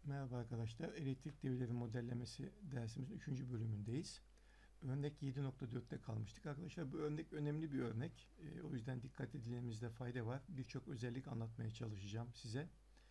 Merhaba arkadaşlar. Elektrik devreleri modellemesi dersimizin 3. bölümündeyiz. Örnek 7.4'te kalmıştık. Arkadaşlar bu örnek önemli bir örnek. O yüzden dikkat edilmemizde fayda var. Birçok özellik anlatmaya çalışacağım size.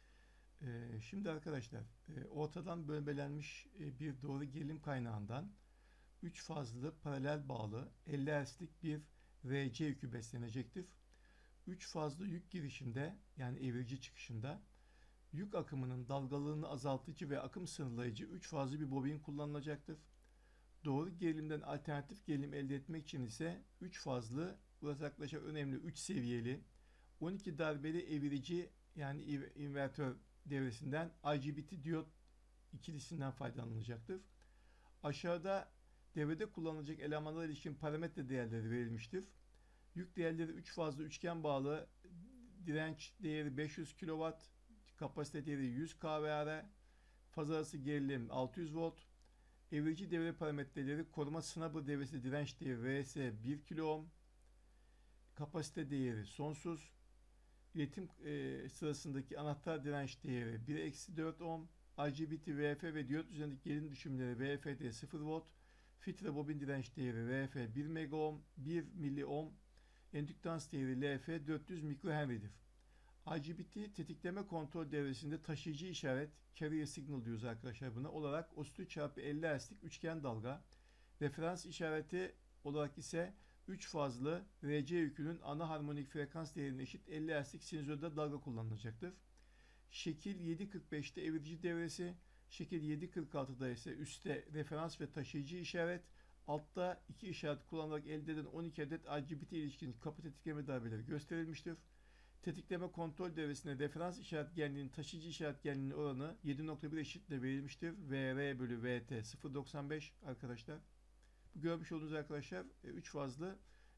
Şimdi arkadaşlar ortadan bölmelenmiş bir doğru gerilim kaynağından 3 fazlı paralel bağlı 50 Hz'lik bir RC yükü beslenecektir. 3 fazlı yük girişinde yani evirici çıkışında yük akımının dalgalığını azaltıcı ve akım sınırlayıcı 3 fazlı bir bobin kullanılacaktır. Doğru gerilimden alternatif gerilim elde etmek için ise 3 fazlı, burası arkadaşlar önemli 3 seviyeli 12 darbeli evirici yani invertör devresinden IGBT diyot ikilisinden faydalanılacaktır. Aşağıda devrede kullanılacak elemanlara ilişkin parametre değerleri verilmiştir. Yük değerleri 3 fazlı üçgen bağlı, direnç değeri 500 kW, kapasite değeri 100 kVAR, faz arası gerilim 600 volt, evrici devre parametreleri koruma snubber devresi direnç değeri RS 1 kilo, kapasite değeri sonsuz, iletim sırasındaki anahtar direnç değeri 1-4 ohm, IGBT, VF ve diyot üzerindeki gerilim düşümleri VFD 0 volt, filtre bobin direnç değeri RF 1 mega ohm, 1 milli ohm, endüktans değeri LF 400 mikrohenry'dir. IGBT tetikleme kontrol devresinde taşıyıcı işaret, carrier signal diyoruz arkadaşlar buna, olarak 33 çarpı 50 Hz'lik üçgen dalga, referans işareti olarak ise 3 fazlı RC yükünün ana harmonik frekans değerine eşit 50 Hz'lik sinüzoidal dalga kullanılacaktır. Şekil 7.45'te evirici devresi, şekil 7.46'da ise üstte referans ve taşıyıcı işaret, altta iki işaret kullanarak elde edilen 12 adet IGBT ilişkin kapı tetikleme darbeleri gösterilmiştir. Tetikleme kontrol devresinde referans işaret genliğinin taşıyıcı işaret genliğinin oranı 7.1 eşitle verilmiştir. VR bölü VT 0.95 arkadaşlar. Bu görmüş olduğunuz arkadaşlar 3 fazlı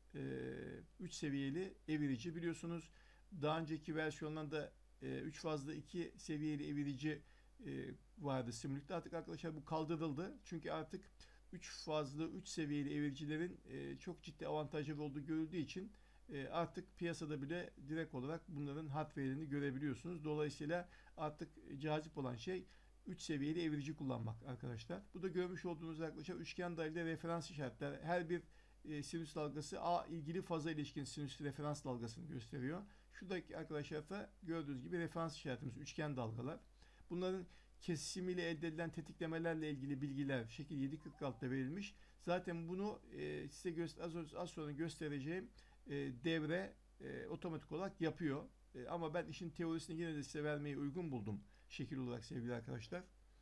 3 seviyeli evirici, biliyorsunuz. Daha önceki versiyonlarda 3 fazlı 2 seviyeli evirici vardı simülükte. Artık arkadaşlar bu kaldırıldı. Çünkü artık 3 fazlı 3 seviyeli eviricilerin çok ciddi avantajları olduğu görüldüğü için artık piyasada bile direkt olarak bunların hardware'ini görebiliyorsunuz. Dolayısıyla artık cazip olan şey 3 seviyeli evirici kullanmak arkadaşlar. Bu da görmüş olduğunuz arkadaşlar üçgen dairede referans işaretler. Her bir sinüs dalgası A ilgili faza ilişkin sinüs referans dalgasını gösteriyor. Şuradaki arkadaşlar da gördüğünüz gibi referans işaretimiz üçgen dalgalar. Bunların kesimiyle elde edilen tetiklemelerle ilgili bilgiler şekil 7.46'da verilmiş. Zaten bunu size az sonra göstereceğim devre otomatik olarak yapıyor. Ama ben işin teorisini yine de size vermeyi uygun buldum şekil olarak sevgili arkadaşlar.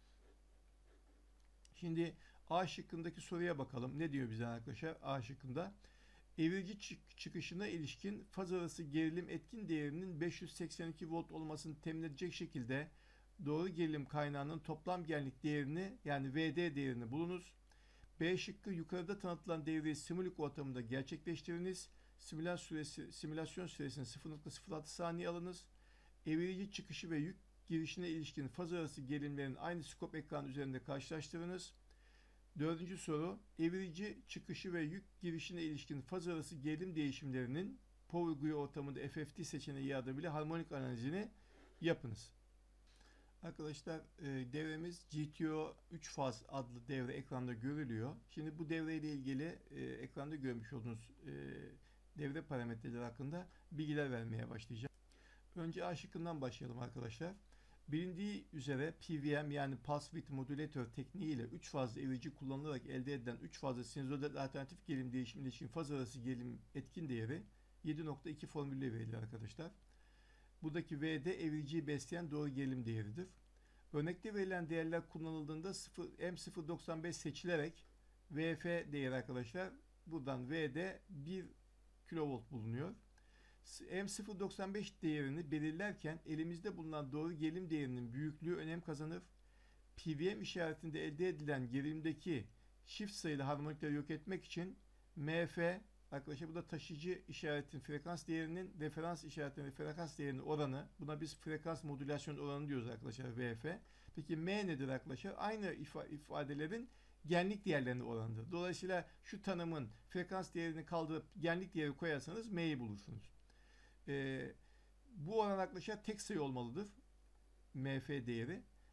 Şimdi A şıkkındaki soruya bakalım. Ne diyor bize arkadaşlar A şıkkında? Evirici çıkışına ilişkin faz arası gerilim etkin değerinin 582 volt olmasını temin edecek şekilde doğru gerilim kaynağının toplam genlik değerini yani VD değerini bulunuz. B şıkkı yukarıda tanıtılan devreyi simülik ortamında gerçekleştiriniz. Simülasyon süresini 0.06 saniye alınız. Evirici çıkışı ve yük girişine ilişkin faz arası gerilimlerin aynı skop ekranı üzerinde karşılaştırınız. Dördüncü soru, evirici çıkışı ve yük girişine ilişkin faz arası gerilim değişimlerinin Power GUI ortamında FFT seçeneği yardımıyla harmonik analizini yapınız. Arkadaşlar devremiz GTO 3 faz adlı devre ekranda görülüyor. Şimdi bu devreyle ilgili ekranda görmüş olduğunuz devre parametreleri hakkında bilgiler vermeye başlayacağım. Önce A şıkkından başlayalım arkadaşlar. Bilindiği üzere PWM yani Pulse Width Modulator tekniği ile 3 fazlı evirici kullanılarak elde edilen 3 fazlı sinüzoidal alternatif gerilim değişimi ilişkin faz arası gerilim etkin değeri 7.2 formülüyle verilir arkadaşlar. Buradaki V'de eviriciyi besleyen doğru gerilim değeridir. Örnekte verilen değerler kullanıldığında M0.95 seçilerek VF değeri arkadaşlar buradan V'de 1 kV bulunuyor. M0.95 değerini belirlerken elimizde bulunan doğru gerilim değerinin büyüklüğü önem kazanır. PWM işaretinde elde edilen gerilimdeki çift sayılı harmonikleri yok etmek için MF arkadaşlar bu da taşıyıcı işaretin frekans değerinin referans işaretinin frekans değerinin oranı. Buna biz frekans modülasyon oranı diyoruz arkadaşlar VF. Peki M nedir arkadaşlar? Aynı ifadelerin genlik değerlerinin oranıdır. Dolayısıyla şu tanımın frekans değerini kaldırıp genlik değeri koyarsanız M'yi bulursunuz. Bu oran arkadaşlar tek sayı olmalıdır. MF değeri.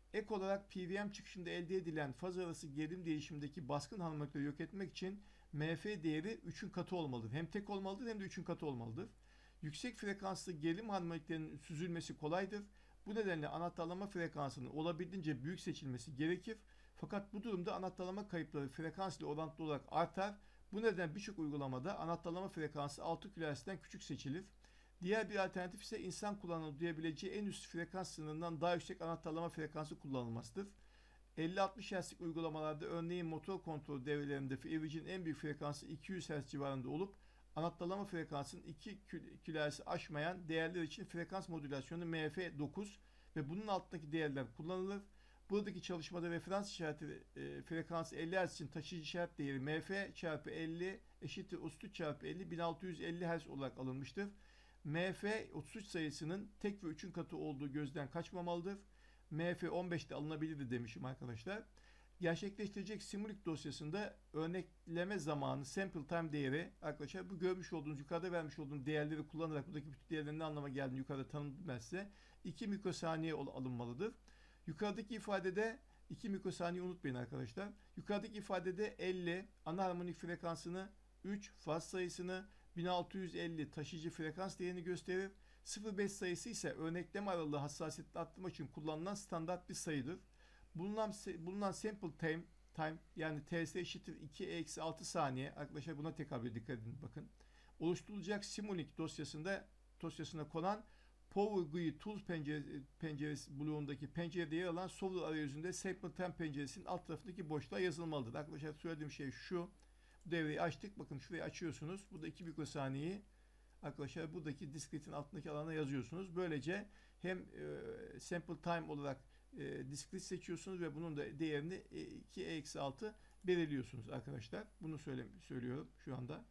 Ek olarak PWM çıkışında elde edilen faz arası gerilim değişimindeki baskın harmonikleri yok etmek için MF değeri 3'ün katı olmalıdır. Hem tek olmalıdır hem de 3'ün katı olmalıdır. Yüksek frekanslı gerilim harmoniklerinin süzülmesi kolaydır. Bu nedenle anahtarlama frekansının olabildiğince büyük seçilmesi gerekir. Fakat bu durumda anahtarlama kayıpları frekans ile orantılı olarak artar. Bu nedenle birçok uygulamada anahtarlama frekansı 6 kHz'den küçük seçilir. Diğer bir alternatif ise insan kulağının duyabileceği en üst frekans sınırından daha yüksek anahtarlama frekansı kullanılmasıdır. 50-60 Hz'lik uygulamalarda örneğin motor kontrol devrelerinde averajın en büyük frekansı 200 Hz civarında olup anahtarlama frekansının 2 kHz'i aşmayan değerler için frekans modülasyonu MF9 ve bunun altındaki değerler kullanılır. Buradaki çalışmada referans işareti frekansı 50 Hz için taşıyıcı işaret değeri MF çarpı 50 eşittir 33 çarpı 50 1650 Hz olarak alınmıştır. MF 33 sayısının tek ve 3'ün katı olduğu gözden kaçmamalıdır. MF 15'te alınabilirdi demişim arkadaşlar. Gerçekleştirecek Simulink dosyasında örnekleme zamanı sample time değeri arkadaşlar bu görmüş olduğunuz yukarıda vermiş olduğum değerleri kullanarak buradaki bütün değerlerin ne anlama geldiğini yukarıda tanımladım ben size. 2 mikrosaniye alınmalıdır. Yukarıdaki ifadede 2 mikrosaniye unutmayın arkadaşlar. Yukarıdaki ifadede 50 ana harmonik frekansını 3 faz sayısını 1650 taşıyıcı frekans değerini gösterir. 0,5 sayısı ise örnekleme aralığı hassasiyetini arttırmak için kullanılan standart bir sayıdır. Bulunan sample time yani TS eşittir 2-6 saniye arkadaşlar buna tekabül dikkat edin bakın. Oluşturulacak Simulink dosyasına konan Power GUI Tools penceresi bloğundaki pencerede yer alan solver arayüzünde sample time penceresinin alt tarafındaki boşluğa yazılmalıdır. Arkadaşlar söylediğim şey şu. Bu devreyi açtık. Bakın şurayı açıyorsunuz. Burada 2 mikrosaniyeyi arkadaşlar buradaki diskretin altındaki alana yazıyorsunuz. Böylece hem sample time olarak diskret seçiyorsunuz ve bunun da değerini 2-6 belirliyorsunuz arkadaşlar. Bunu söylüyorum şu anda.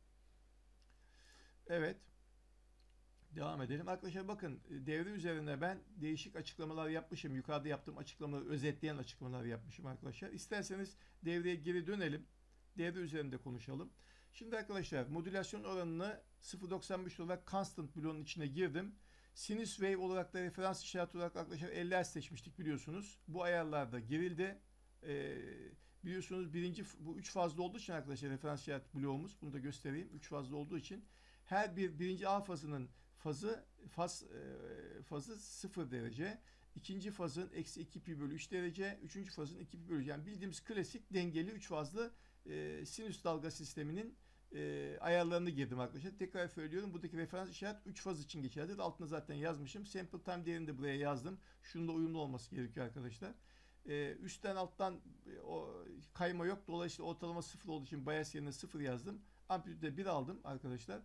Evet. Devam edelim. Arkadaşlar bakın devre üzerinde ben değişik açıklamalar yapmışım. Yukarıda yaptığım açıklamaları özetleyen açıklamalar yapmışım arkadaşlar. İsterseniz devreye geri dönelim. Devre üzerinde konuşalım. Şimdi arkadaşlar modülasyon oranını 0.95 olarak constant bloğunun içine girdim. Sinüs wave olarak da referans işareti olarak arkadaşlar 50 Hz seçmiştik biliyorsunuz. Bu ayarlarda girildi. Biliyorsunuz bu 3 fazlı olduğu için arkadaşlar referans işaret bloğumuz. Bunu da göstereyim. 3 fazlı olduğu için her birinci A fazının fazı 0 derece. İkinci fazın eksi 2 pi bölü 3 derece. Üçüncü fazın 2 pi bölü yani bildiğimiz klasik dengeli 3 fazlı sinüs dalga sisteminin ayarlarını girdim arkadaşlar. Tekrar söylüyorum. Buradaki referans işaret 3 faz için geçerlidir. Altına zaten yazmışım. Sample time değerini de buraya yazdım. Şununla uyumlu olması gerekiyor arkadaşlar. Üstten alttan kayma yok. Dolayısıyla ortalama 0 olduğu için bias yerine 0 yazdım. Amplitüde 1 aldım arkadaşlar.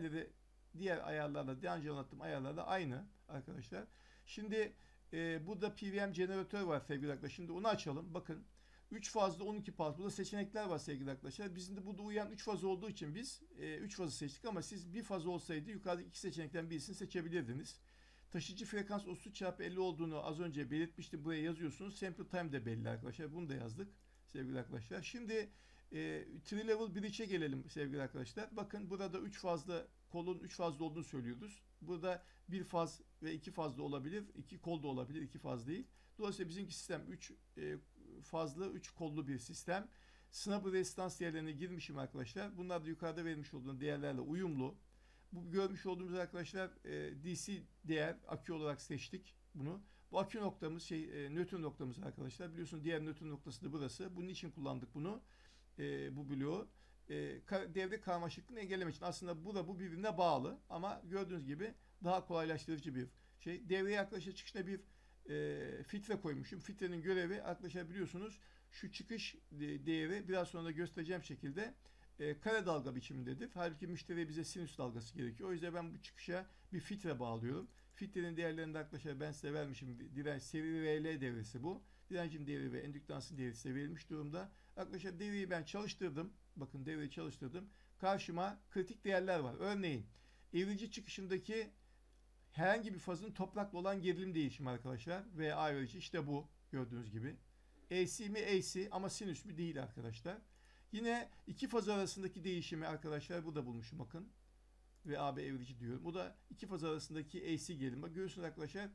Diğer ayarlarla, daha önce anlattığım ayarlarla aynı arkadaşlar. Şimdi burada PWM jeneratör var sevgili arkadaşlar. Şimdi onu açalım. Bakın 3 fazlı 12 pulse. Burada seçenekler var sevgili arkadaşlar. Bizim de burada uyan 3 faz olduğu için biz 3 fazı seçtik ama siz bir faz olsaydı yukarıdaki iki seçenekten birisini seçebilirdiniz. Taşıyıcı frekans 33 çarpı 50 olduğunu az önce belirtmiştim. Buraya yazıyorsunuz. Sample time de belli arkadaşlar. Bunu da yazdık sevgili arkadaşlar. Şimdi Tree Level Bridge'e gelelim sevgili arkadaşlar. Bakın burada 3 fazlı kolun 3 fazlı olduğunu söylüyoruz. Burada bir faz ve 2 fazlı olabilir. 2 kol da olabilir. 2 faz değil. Dolayısıyla bizimki sistem 3 fazlı 3 kollu bir sistem. Snubber resistans değerlerine girmişim arkadaşlar. Bunlar da yukarıda verilmiş olduğum değerlerle uyumlu. Bu görmüş olduğumuz arkadaşlar DC değer akü olarak seçtik bunu. Bu akü noktamız nötr noktamız arkadaşlar. Biliyorsunuz diğer nötr noktası da burası. Bunun için kullandık bunu. Bu bloğu. Devre karmaşıklığını engellemek için. Aslında bu birbirine bağlı ama gördüğünüz gibi daha kolaylaştırıcı bir şey. Devreye arkadaşlar çıkışına bir filtre koymuşum. Filtrenin görevi arkadaşlar biliyorsunuz şu çıkış değeri biraz sonra da göstereceğim şekilde kare dalga biçimindedir. Halbuki müşteriye bize sinüs dalgası gerekiyor. O yüzden ben bu çıkışa bir filtre bağlıyorum. Filtrenin değerlerini de arkadaşlar ben size vermişim. Direnç seri RL devresi bu. Direncin değeri ve endüktansın değeri size verilmiş durumda. Arkadaşlar devreyi ben çalıştırdım. Bakın devreyi çalıştırdım. Karşıma kritik değerler var. Örneğin eğrici çıkışındaki herhangi bir fazın toprakla olan gerilim değişimi arkadaşlar. Ve average işte bu gördüğünüz gibi. AC mi AC ama sinüs mü değil arkadaşlar. Yine iki faz arasındaki değişimi arkadaşlar burada bulmuşum bakın. Ve AB average diyorum. Bu da iki faz arasındaki AC gerilim. Bak görüyorsunuz arkadaşlar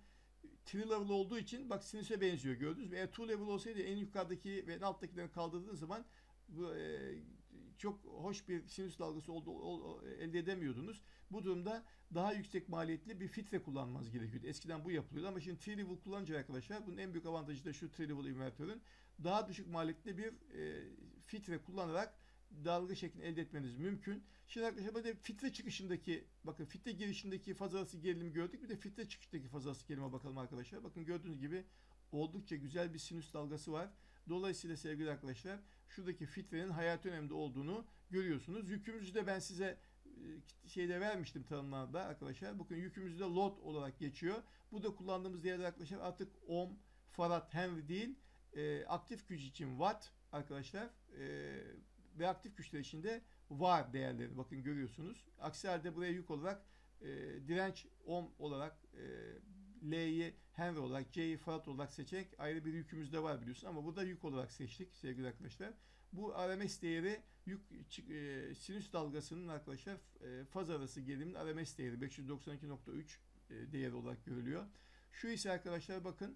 Tree level olduğu için bak sinüse benziyor, gördünüz mü? Eğer two level olsaydı en yukarıdaki ve en alttakilerini kaldırdığınız zaman bu, çok hoş bir sinüs dalgası elde edemiyordunuz. Bu durumda daha yüksek maliyetli bir filtre kullanmanız gerekiyordu. Eskiden bu yapılıyordu ama şimdi tree level kullanınca arkadaşlar bunun en büyük avantajı da şu: tree level invertörün daha düşük maliyetli bir filtre kullanarak dalga şeklini elde etmeniz mümkün. Şimdi arkadaşlar böyle filtre çıkışındaki, bakın filtre girişindeki faz arası gerilimi gördük. Bir de filtre çıkışındaki faz arası gerilime bakalım arkadaşlar. Bakın gördüğünüz gibi oldukça güzel bir sinüs dalgası var. Dolayısıyla sevgili arkadaşlar şuradaki filtrenin hayati önemli olduğunu görüyorsunuz. Yükümüzü de ben size şeyde vermiştim tanımlarda arkadaşlar. Bakın yükümüzü de load olarak geçiyor. Bu da kullandığımız değerler arkadaşlar artık ohm, farad, henry değil, aktif güç için watt arkadaşlar, ve aktif güçler için de var değerleri. Bakın görüyorsunuz. Aksi halde buraya yük olarak direnç ohm olarak, L'yi henry olarak, C'yi farad olarak seçerek ayrı bir yükümüz de var biliyorsun. Ama burada yük olarak seçtik sevgili arkadaşlar. Bu RMS değeri sinüs dalgasının arkadaşlar faz arası gerilimin RMS değeri 592.3 değeri olarak görülüyor. Şu ise arkadaşlar bakın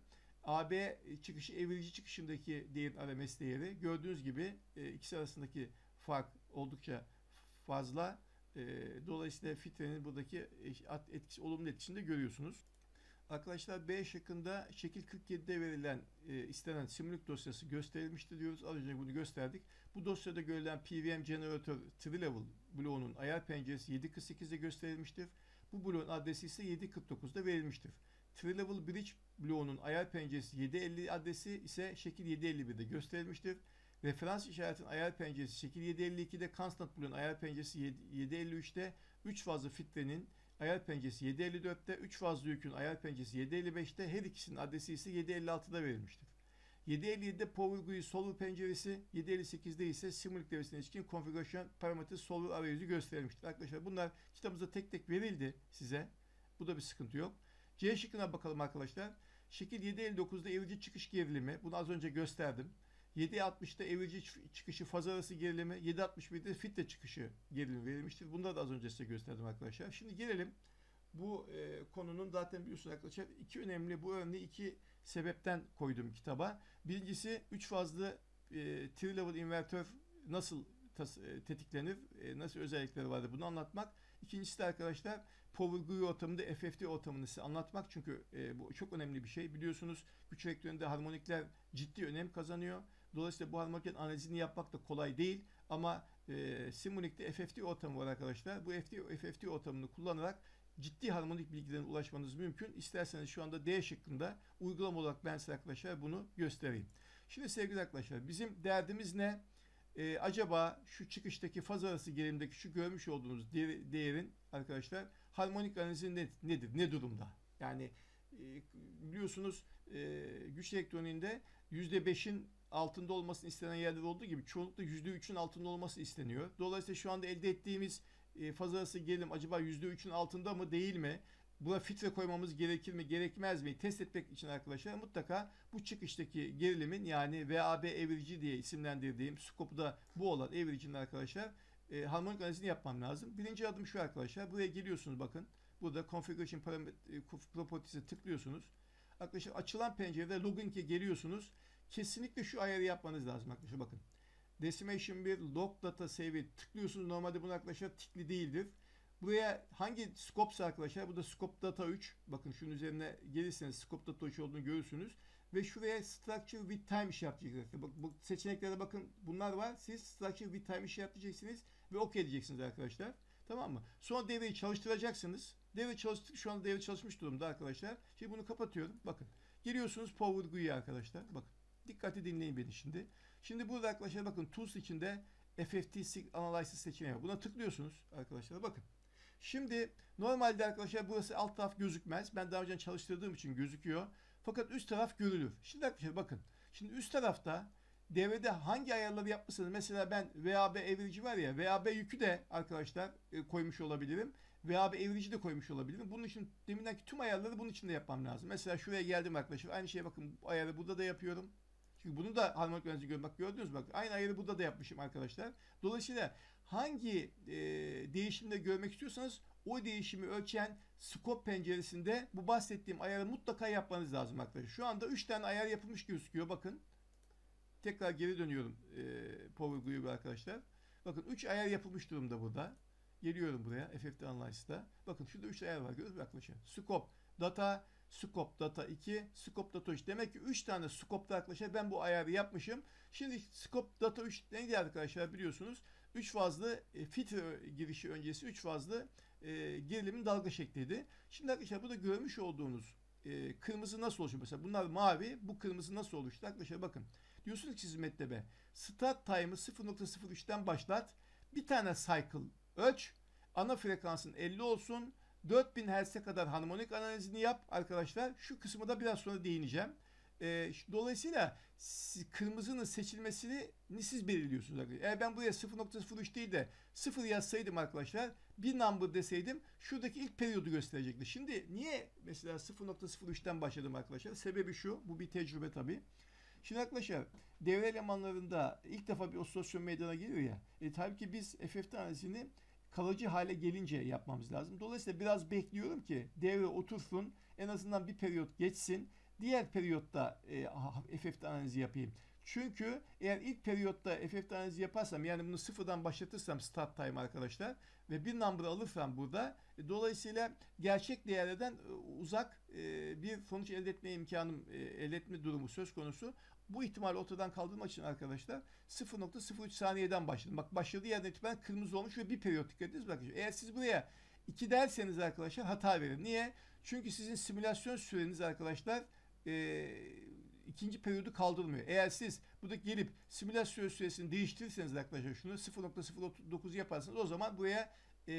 AB çıkışı evrici çıkışındaki değerin RMS değeri. Gördüğünüz gibi ikisi arasındaki fark oldukça fazla. Dolayısıyla filtrenin buradaki etkisi, olumlu etkisini de görüyorsunuz. Arkadaşlar B şıkkında şekil 47'de verilen istenen simülik dosyası gösterilmiştir diyoruz. Az önce bunu gösterdik. Bu dosyada görülen PWM jeneratör tree level bloğunun ayar penceresi 7.48'de gösterilmiştir. Bu bloğun adresi ise 7.49'da verilmiştir. Tree level bridge bloğunun ayar penceresi 7.50 adresi ise şekil 7.51'de gösterilmiştir. Referans işaretin ayar penceresi şekil 7.52'de, constant bloğun ayar penceresi 7.53'te, 3 fazlı filtrenin ayar penceresi 7.54'te, 3 fazlı yükün ayar penceresi 7.55'te, her ikisinin adresi ise 7.56'da verilmiştir. 7.57'de Power GUI solver penceresi, 7.58'de ise simülik devresine ilişkin konfigürasyon parametre solver arayüzü gösterilmiştir. Arkadaşlar bunlar kitabımızda tek tek verildi size. Bu da bir sıkıntı yok. C şıkkına bakalım arkadaşlar. Şekil 7.59'da evrici çıkış gerilimi. Bunu az önce gösterdim. 7.60'da evrici çıkışı faz arası gerilimi, 7.61'de filtre çıkışı gerilimi verilmiştir. Bunları da az önce size gösterdim arkadaşlar. Şimdi gelelim bu konunun, zaten biliyorsunuz arkadaşlar, iki önemli bu örneği iki sebepten koydum kitaba. Birincisi 3 fazlı tree level invertör nasıl tetiklenir, nasıl özellikleri vardır bunu anlatmak. İkincisi de arkadaşlar Power GUI ortamında FFT ortamını size anlatmak. Çünkü bu çok önemli bir şey. Biliyorsunuz güç vektöründe harmonikler ciddi önem kazanıyor. Dolayısıyla bu harmoniklerin analizini yapmak da kolay değil. Ama Simulink FFT ortamı var arkadaşlar. Bu FFT ortamını kullanarak ciddi harmonik bilgilerine ulaşmanız mümkün. İsterseniz şu anda D şıkkında uygulama olarak ben size arkadaşlar bunu göstereyim. Şimdi sevgili arkadaşlar bizim derdimiz ne? Acaba şu çıkıştaki faz arası gerilimdeki şu görmüş olduğunuz değerin arkadaşlar harmonik analizi nedir? Ne durumda? Yani biliyorsunuz güç elektroniğinde %5'in altında olmasını istenen yerler olduğu gibi çoğunlukla %3'ün altında olması isteniyor. Dolayısıyla şu anda elde ettiğimiz faz arası gerilim acaba %3'ün altında mı değil mi? Buna filtre koymamız gerekir mi gerekmez mi test etmek için arkadaşlar mutlaka bu çıkıştaki gerilimin, yani VAB evrici diye isimlendirdiğim skopu da bu olan evricinin arkadaşlar harmonik analizini yapmam lazım. Birinci adım şu arkadaşlar, buraya geliyorsunuz, bakın burada configuration properties'e tıklıyorsunuz. Arkadaşlar açılan pencerede login'e geliyorsunuz. Kesinlikle şu ayarı yapmanız lazım arkadaşlar, bakın. Decimation 1 log data save'i tıklıyorsunuz. Normalde bunun arkadaşlar tikli değildir. Buraya hangi scope'sa arkadaşlar, bu da scope data 3. Bakın şunun üzerine gelirseniz scope data 3 olduğunu görürsünüz. Ve şuraya structure with time işaretleyeceksiniz. Bak, bu seçeneklere bakın, bunlar var. Siz structure with time işaretleyeceksiniz ve OK edeceksiniz arkadaşlar. Tamam mı? Sonra devreyi çalıştıracaksınız. Devre çalıştık. Şu anda devre çalışmış durumda arkadaşlar. Şimdi bunu kapatıyorum. Bakın. Giriyorsunuz Power GUI'ye arkadaşlar. Bakın. Dikkatli dinleyin beni şimdi. Şimdi burada arkadaşlar bakın Tools içinde FFT Analysis seçeneği var. Buna tıklıyorsunuz arkadaşlar. Bakın. Şimdi normalde arkadaşlar burası alt taraf gözükmez. Ben daha önce çalıştırdığım için gözüküyor. Fakat üst taraf görülür. Şimdi arkadaşlar bakın. Şimdi üst tarafta devrede hangi ayarları yapmışsınız? Mesela ben VAB evrici var ya, VAB yükü de arkadaşlar koymuş olabilirim. VAB evrici de koymuş olabilirim. Bunun için deminden tüm ayarları bunun içinde yapmam lazım. Mesela şuraya geldim arkadaşlar. Aynı şeye bakın, bu ayarı burada da yapıyorum. Çünkü bunu da harmonik analizi görmek, gördünüz mü? Bak aynı ayarı burada da yapmışım arkadaşlar. Dolayısıyla hangi değişimde görmek istiyorsanız o değişimi ölçen skop penceresinde bu bahsettiğim ayarı mutlaka yapmanız lazım arkadaşlar. Şu anda 3 tane ayar yapılmış gözüküyor. Bakın. Tekrar geri dönüyorum Power Glue'ya arkadaşlar. Bakın 3 ayar yapılmış durumda burada. Geliyorum buraya FFT Analyze'da. Bakın şurada 3 ayar var. Görüyor musunuz arkadaşlar? Scope, Data, Scope, Data 2, Scope, Data 3. Demek ki 3 tane Scope'da arkadaşlar ben bu ayarı yapmışım. Şimdi Scope, Data 3 neydi arkadaşlar biliyorsunuz? 3 fazlı filtre girişi öncesi 3 fazlı gerilimin dalga şekliydi. Şimdi arkadaşlar burada görmüş olduğunuz kırmızı nasıl oluşuyor? Mesela bunlar mavi. Bu kırmızı nasıl oluştu? Arkadaşlar bakın. Diyorsunuz ki siz metlebe start time'ı 0.03'ten başlat. Bir tane cycle ölç. Ana frekansın 50 olsun. 4000 Hz'e kadar harmonik analizini yap arkadaşlar. Şu kısmı da biraz sonra değineceğim. Dolayısıyla kırmızının seçilmesini siz belirliyorsunuz arkadaşlar. Eğer ben buraya 0.03 değil de 0 yazsaydım arkadaşlar, bir number deseydim şuradaki ilk periyodu gösterecekti. Şimdi niye mesela 0.03'ten başladım arkadaşlar? Sebebi şu. Bu bir tecrübe tabii. Şimdi arkadaşlar devre elemanlarında ilk defa bir osilasyon meydana geliyor ya. Tabii ki biz FFT analizini kalıcı hale gelince yapmamız lazım. Dolayısıyla biraz bekliyorum ki devre otursun, en azından bir periyot geçsin. Diğer periyotta FFT analizi yapayım. Çünkü eğer ilk periyotta FFT analizi yaparsam, yani bunu sıfırdan başlatırsam start time arkadaşlar ve bir number alırsam burada, dolayısıyla gerçek değerlerden uzak bir sonuç elde etme imkanım, elde etme durumu söz konusu. Bu ihtimali ortadan kaldırmak için arkadaşlar 0.03 saniyeden başladım. Bak başladığı yerden itibaren kırmızı olmuş ve bir periyot dikkat ediniz. Bakın eğer siz buraya 2 derseniz arkadaşlar hata verir. Niye? Çünkü sizin simülasyon süreniz arkadaşlar ikinci periyodu kaldırmıyor. Eğer siz burada gelip simülasyon süresini değiştirirseniz arkadaşlar şunu 0.09 yaparsanız o zaman buraya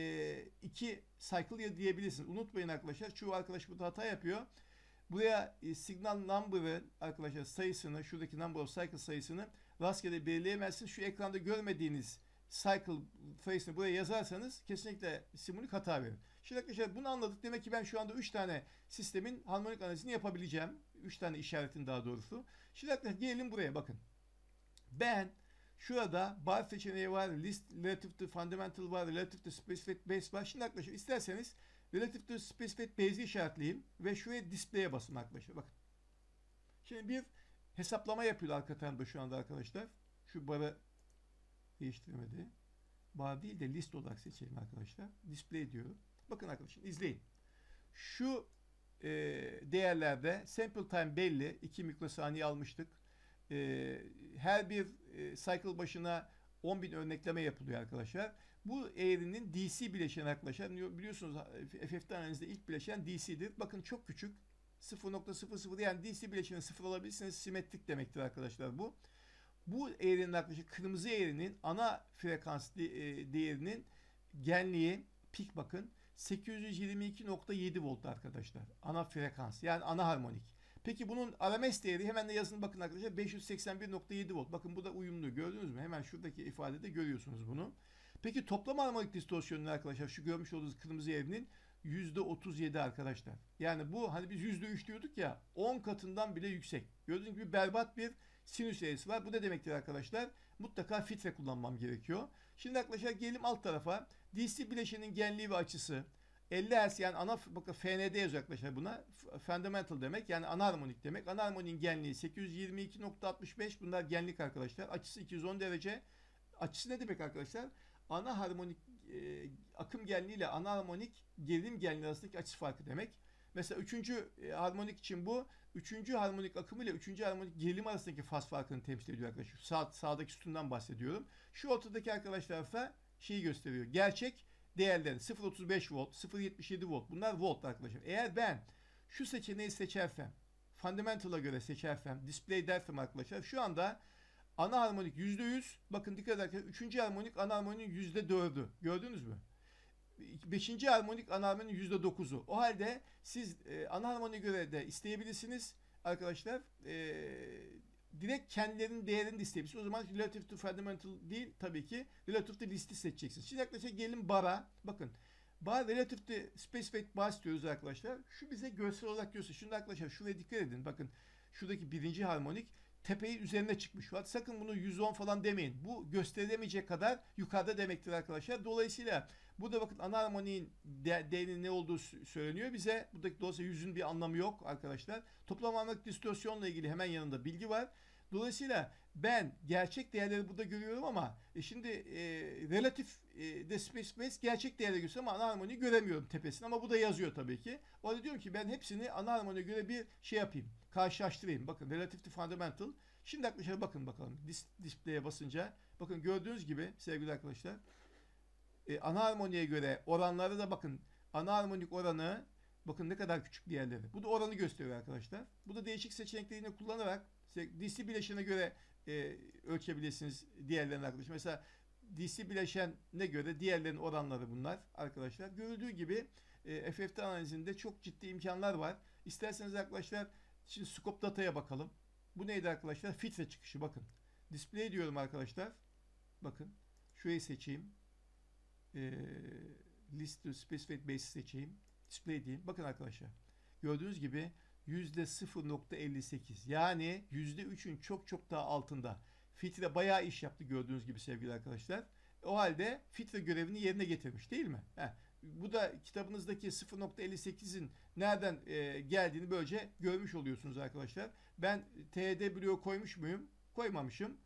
2 cycle diyebilirsiniz. Unutmayın arkadaşlar. Çoğu arkadaş burada hata yapıyor. Buraya signal number'ı arkadaşlar sayısını, şuradaki number of cycle sayısını rastgele belirleyemezsiniz. Şu ekranda görmediğiniz cycle sayısını buraya yazarsanız kesinlikle simülik hata verir. Şimdi arkadaşlar bunu anladık. Demek ki ben şu anda 3 tane sistemin harmonik analizini yapabileceğim. 3 tane işaretin daha doğrusu. Şimdi arkadaşlar gelelim buraya bakın. Ben şurada bar seçeneği var, list relative to fundamental var, relative to specified base var. Şimdi arkadaşlar isterseniz relative to specified base'i işaretleyeyim ve şuraya display'e basın arkadaşlar. Bakın. Şimdi bir hesaplama yapıyor arka tarafta şu anda arkadaşlar. Şu barı değiştirmedi. Bar değil de list olarak seçelim arkadaşlar. Display diyorum. Bakın arkadaşlar izleyin. Şu değerlerde sample time belli. 2 mikrosaniye almıştık. Her bir cycle başına 10.000 örnekleme yapılıyor arkadaşlar. Bu eğrinin DC bileşeni arkadaşlar. Biliyorsunuz FFT analizde ilk bileşen DC'dir. Bakın çok küçük. 0.00 yani DC bileşeni 0 alabilirsiniz. Simetrik demektir arkadaşlar bu. Bu eğrinin arkadaşlar kırmızı eğrinin ana frekans değerinin genliği pik bakın 822.7 volt arkadaşlar. Ana frekans yani ana harmonik. Peki bunun RMS değeri hemen de yazın bakın arkadaşlar 581.7 volt. Bakın bu da uyumlu gördünüz mü? Hemen şuradaki ifadede görüyorsunuz bunu. Peki toplam harmonik distorsiyonu arkadaşlar şu görmüş olduğunuz kırmızı eğrinin %37 arkadaşlar. Yani bu hani biz %3 diyorduk ya 10 katından bile yüksek. Gördüğünüz gibi berbat bir sinüs eğrisi var. Bu ne demektir arkadaşlar? Mutlaka filtre kullanmam gerekiyor. Şimdi arkadaşlar gelelim alt tarafa. DC bileşenin genliği ve açısı 50 Hz yani ana bakın FND yazıyor arkadaşlar buna. Fundamental demek yani ana harmonik demek. Ana harmoniğin genliği 822.65 bunlar genlik arkadaşlar. Açısı 210 derece. Açısı ne demek arkadaşlar? Ana harmonik akım genliği ile ana harmonik gerilim genliği arasındaki açı farkı demek. Mesela 3. harmonik için bu 3. harmonik akımı ile 3. harmonik gerilim arasındaki faz farkını temsil ediyor arkadaşlar. Sağdaki sütundan bahsediyorum. Şu ortadaki arkadaşlar ise şeyi gösteriyor. Gerçek değerleri 0.35 volt, 0.77 volt. Bunlar volt arkadaşlar. Eğer ben şu seçeneği seçersem, fundamental'a göre seçersem, display dersem arkadaşlar şu anda ana harmonik %100. Bakın dikkat ederken 3. harmonik ana harmoninin %4'ü. Gördünüz mü? 5. harmonik ana harmoninin %9'u. O halde siz ana harmoniye göre de isteyebilirsiniz arkadaşlar. Direkt kendilerinin değerini de isteyebilirsiniz. O zaman relative to fundamental değil tabii ki relative to listi seçeceksiniz. Şimdi arkadaşlar gelin bara. Bakın bar relative to specified bar istiyoruz arkadaşlar. Şu bize görsel olarak gösteriyor. Şimdi arkadaşlar şuraya dikkat edin. Bakın şuradaki 1. harmonik tepeyi üzerine çıkmış. Sakın bunu 110 falan demeyin. Bu gösterilemeyecek kadar yukarıda demektir arkadaşlar. Dolayısıyla burada bakın ana harmoninin değerinin ne olduğu söyleniyor bize. Buradaki dolayısıyla 100'ün bir anlamı yok arkadaşlar. Toplam harmonik distorsiyonla ilgili hemen yanında bilgi var. Dolayısıyla ben gerçek değerleri burada görüyorum ama şimdi relatif de space gerçek değerleri görüyorum ama ana harmoniyi göremiyorum tepesini, ama bu da yazıyor tabii ki. O halde diyorum ki ben hepsini ana harmoniye göre bir şey yapayım. Karşılaştırayım. Bakın relative fundamental. Şimdi arkadaşlar bakın bakalım. Display'e basınca bakın gördüğünüz gibi sevgili arkadaşlar ana harmoniye göre oranları da bakın. Ana harmonik oranı bakın ne kadar küçük diğerleri. Bu da oranı gösteriyor arkadaşlar. Bu da değişik seçeneklerini kullanarak DC bileşene göre ölçebilirsiniz diğerlerini arkadaşlar. Mesela DC bileşene göre diğerlerinin oranları bunlar arkadaşlar. Görüldüğü gibi FFT analizinde çok ciddi imkanlar var. İsterseniz arkadaşlar şimdi scope data'ya bakalım. Bu neydi arkadaşlar? Filtre çıkışı bakın. Display diyorum arkadaşlar. Bakın. Şurayı seçeyim. List to specified base seçeyim. Display diyeyim. Bakın arkadaşlar. Gördüğünüz gibi %0.58. Yani %3'ün çok çok daha altında. Filtre bayağı iş yaptı gördüğünüz gibi sevgili arkadaşlar. O halde filtre görevini yerine getirmiş değil mi? Bu da kitabınızdaki 0.58'in nereden geldiğini böylece görmüş oluyorsunuz arkadaşlar. Ben TD bloğu koymuş muyum? Koymamışım.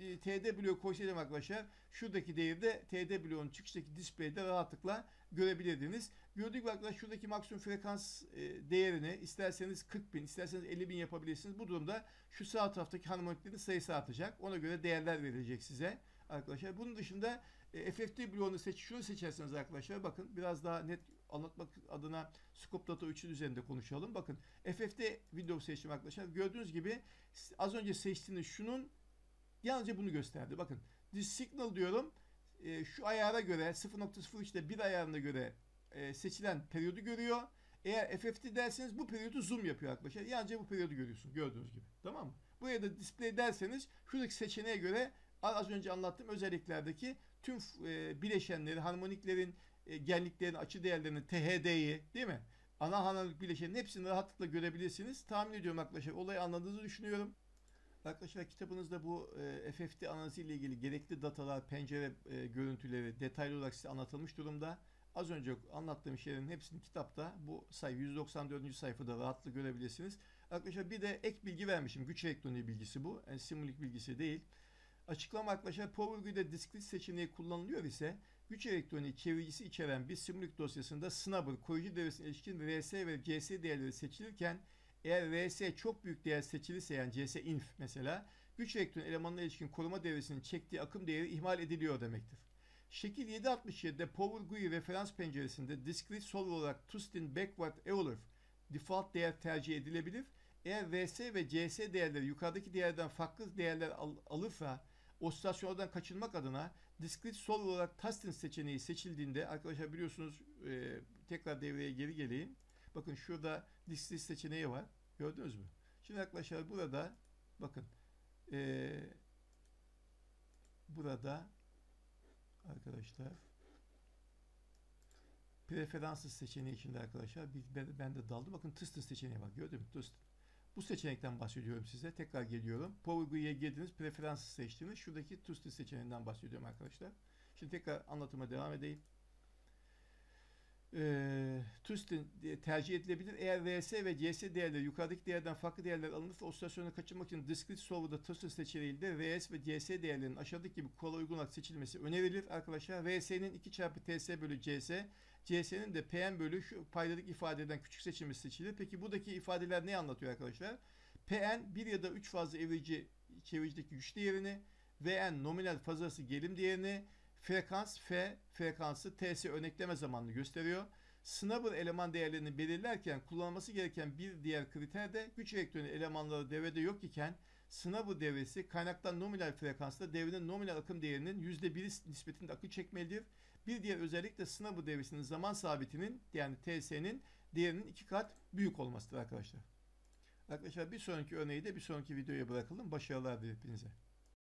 TD bloğu koysaydım arkadaşlar şuradaki değeri de TD bloğunun çıkıştaki display'de rahatlıkla görebilirdiniz. Gördüğünüz gibi arkadaşlar şuradaki maksimum frekans değerini isterseniz 40.000 isterseniz 50.000 yapabilirsiniz. Bu durumda şu sağ taraftaki harmoniklerin sayısı artacak. Ona göre değerler verilecek size arkadaşlar. Bunun dışında FFT bloğunu şunu seçerseniz arkadaşlar bakın biraz daha net anlatmak adına Scope Data 3'ün üzerinde konuşalım. Bakın FFT window seçtim arkadaşlar. Gördüğünüz gibi az önce seçtiğiniz şunun yalnızca bunu gösterdi. Bakın this signal diyorum. Şu ayara göre 0.03'te bir ayarına göre seçilen periyodu görüyor. Eğer FFT derseniz bu periyodu zoom yapıyor arkadaşlar. Yalnızca bu periyodu görüyorsun gördüğünüz gibi. Tamam mı? Buraya da display derseniz şuradaki seçeneğe göre az önce anlattığım özelliklerdeki tüm bileşenleri, harmoniklerin, genliklerin, açı değerlerinin, THD'yi değil mi? Ana harmonik bileşenin hepsini rahatlıkla görebilirsiniz. Tahmin ediyorum arkadaşlar. Olayı anladığınızı düşünüyorum. Arkadaşlar kitabınızda bu FFT analizi ile ilgili gerekli datalar, pencere görüntüleri detaylı olarak size anlatılmış durumda. Az önce anlattığım şeylerin hepsini kitapta bu sayfa 194. sayfada rahatlıkla görebilirsiniz. Arkadaşlar bir de ek bilgi vermişim. Güç elektroniği bilgisi bu. Yani simulik bilgisi değil. Açıklama arkadaşlar PowerGrid'de discrete seçeneği kullanılıyor ise güç elektroniği çeviricisi içeren bir simulik dosyasında Snubber koruyucu devresine ilişkin RS ve CS değerleri seçilirken eğer RS çok büyük değer seçilirse yani CS inf mesela güç elektroniği elemanına ilişkin koruma devresinin çektiği akım değeri ihmal ediliyor demektir. Şekil 767'de PowerGUI referans penceresinde discrete solver olarak Tustin Backward Euler default değer tercih edilebilir. Eğer RS ve CS değerleri yukarıdaki değerden farklı değerler alırsa osilasyonlardan kaçınmak adına discrete solver olarak Tustin seçeneği seçildiğinde arkadaşlar biliyorsunuz tekrar devreye geri geleyim. Bakın şurada discrete seçeneği var. Gördünüz mü? Şimdi arkadaşlar burada bakın burada arkadaşlar preferansı seçeneği içinde arkadaşlar ben de daldım. Bakın Tustin seçeneği var. Gördün mü? Tustin. Bu seçenekten bahsediyorum size. Tekrar geliyorum. PowerGUI'ye girdiniz. Preferansı seçtiniz. Şuradaki Tustin seçeneğinden bahsediyorum arkadaşlar. Şimdi tekrar anlatıma devam edeyim. Tustin tercih edilebilir. Eğer RS ve CS değerleri yukarıdaki değerden farklı değerler alınırsa osilasyonu kaçırmak için discrete solver'da Tustin seçeneğiyle RS ve CS değerlerinin aşağıdaki gibi kurala uygun olarak seçilmesi önerilir arkadaşlar. RS'nin 2 çarpı TS bölü CS, CS'nin de PM bölü şu paydalık ifadeden küçük seçilmesi seçilir. Peki buradaki ifadeler ne anlatıyor arkadaşlar? PN bir ya da 3 fazla çeviricideki güç değerini, VN nominal faz arası gerilim değerini, frekans F frekansı TS örnekleme zamanını gösteriyor. Snubber eleman değerlerini belirlerken kullanılması gereken bir diğer kriter de güç elektroniği elemanları devrede yok iken Snubber devresi kaynaktan nominal frekansla devrenin nominal akım değerinin %1'i nispetinde akı çekmelidir. Bir diğer özellik de Snubber devresinin zaman sabitinin yani TS'nin değerinin 2 kat büyük olmasıdır arkadaşlar. Arkadaşlar bir sonraki örneği de bir sonraki videoya bırakalım. Başarılar dilerim hepinize.